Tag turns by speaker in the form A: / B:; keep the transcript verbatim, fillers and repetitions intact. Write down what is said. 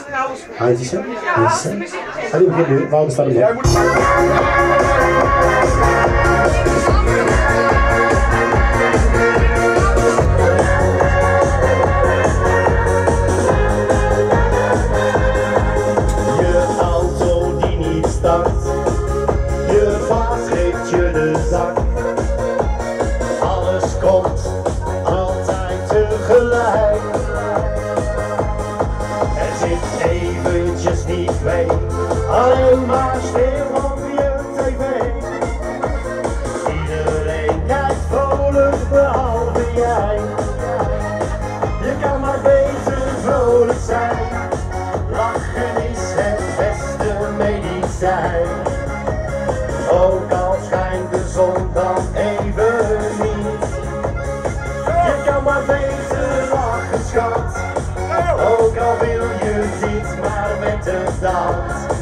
A: Handjes, handjes. Ga die begint nu, Wouter staat er nog.
B: Je auto die niet start, je baas geeft je de zak. Alles komt altijd tegelijk. Het zit eventjes niet mee, alleen maar stil op je tv. Iedereen kijkt vrolijk behalve jij. Je kan maar beter vrolijk zijn, lachen is het beste medicijn. Ook al schijnt de zon dan even niet, je kan maar beter lachen schat. Ook al wil je dit maar met de dans.